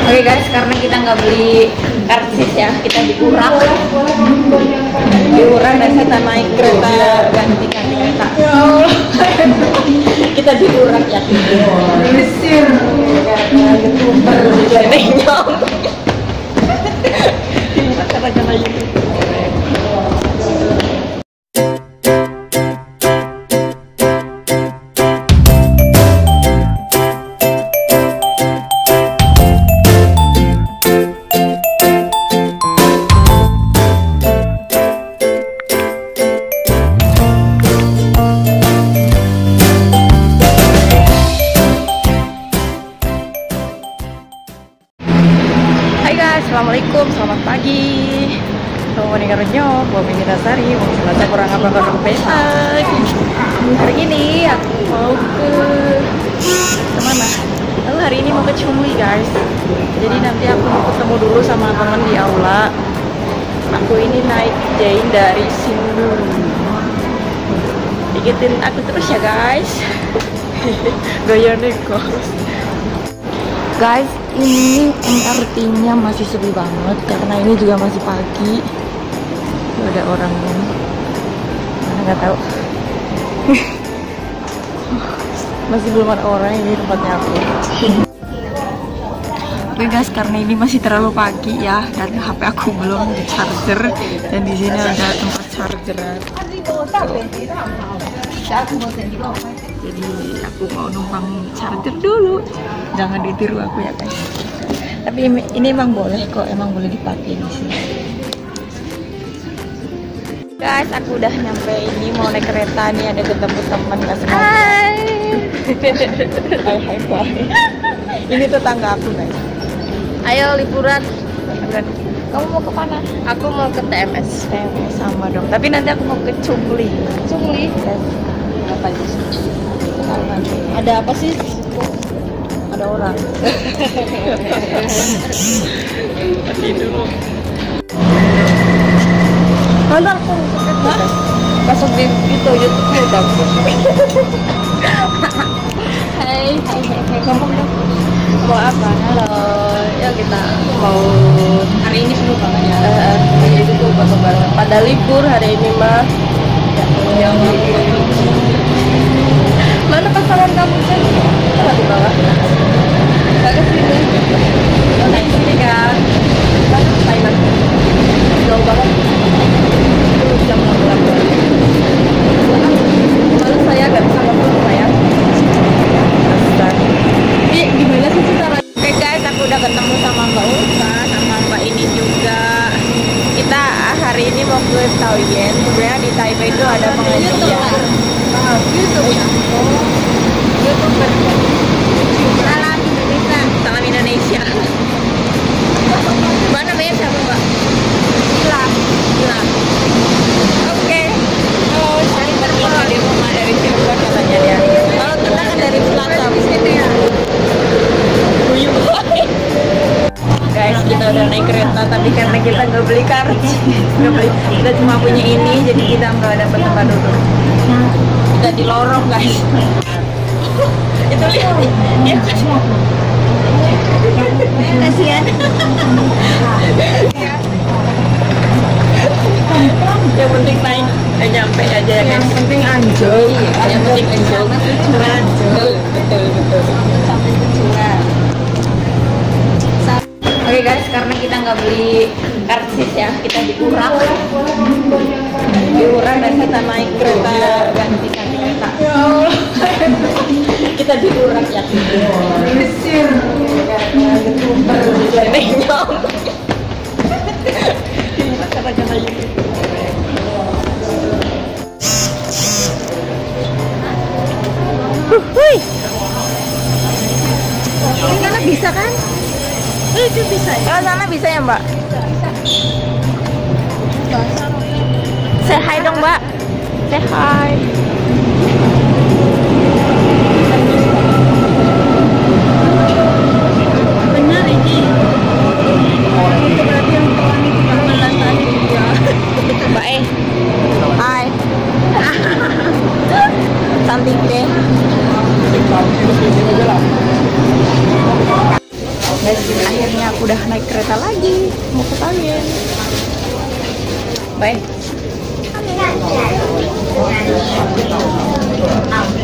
Oke guys, karena kita nggak beli karcis ya, kita diurak dan kita naik kereta ganti kereta. Ya Allah, kita diurak ya. Mesir. Karena YouTube. Assalamualaikum, selamat pagi. Mau meninggalnya, mau Dasari, mau selasa kurang apa kurang besok. Hari ini aku mau ke mana? Lalu hari ini mau ke Chungli guys. Jadi nanti aku mau ketemu dulu sama teman di aula. Aku ini naik Jain dari Sindu. Ikutin aku terus ya guys. Gaya nih guys, ini MRT-nya masih sepi banget karena ini juga masih pagi. Ada orang yang mana nggak tahu. Masih belum ada orang, ini tempatnya aku. Oke guys, karena ini masih terlalu pagi ya dan HP aku belum di charger dan di sini ada tempat chargeran. Jadi aku mau numpang charger dulu. Jangan ditiru aku ya guys. Tapi ini emang boleh kok, emang boleh dipakai di sini. Guys, aku udah nyampe ini, mau naik kereta nih, ada ketemu teman nggak sengaja. Hai. Hai bye. Ini tetangga aku guys. Ayo liburan. Kamu mau ke mana? Aku mau ke TMS. TMS sama dong. Tapi nanti aku mau ke Chungli. Chungli? Apa aja sih? Ada apa sih? Ada orang. Mati dulu. Kalau aku masuk di itu YouTube udah. Hai, ngomong dong. Mau apa? Halo. Ya kita mau hari ini seru banget ya. Hari ini tuh bagus banget. Pada libur hari ini mah. Ya, mana pasangan kamu kan? Di bawah. Nggak ke sini. Oh, naik sini kan? Thailand. Jauh banget. Itu jam 8. Lalu saya nggak bisa ngomong saya. Ini gimana sih cara? Oke guys, aku udah ketemu sama Mbak Ulfa, sama Mbak ini juga. Kita hari ini mau ke Taoyuan. Sebenarnya di Taipei itu ada pengajian. Salam Indonesia. Salam Indonesia. Mbak namanya siapa Mbak? Ila. Oke. Halo, saya berasal dari rumah dari Cirebon katanya dia. Kalau kita kan dari Selatan. Guys, kita udah naik kereta tapi karena kita nggak beli karcis, kita cuma punya ini, jadi kita nggak dapat tempat duduk. Kita di lorong guys. Itu lihat dia kasihan. Yang penting naik, nyampe aja ya guys. Yang penting anjol. Yang penting anjol. Betul. Sampai tujuan. Oke guys, karena kita nggak beli karcis ya, kita diurak dan kita naik kereta ganti kereta. Ya Allah, kita diurak ya. Mesir. Karena YouTube. Ini karena bisa kan? Itu bisa ya? Kalau sana bisa ya Mbak? Say hi dong Mbak. Say hi. Benar ini. Itu berarti yang pelan itu 18 tadi ya. Mbak Hai. Cantik deh. Guys, Akhirnya aku udah naik kereta lagi mau ke Tayen. Bye.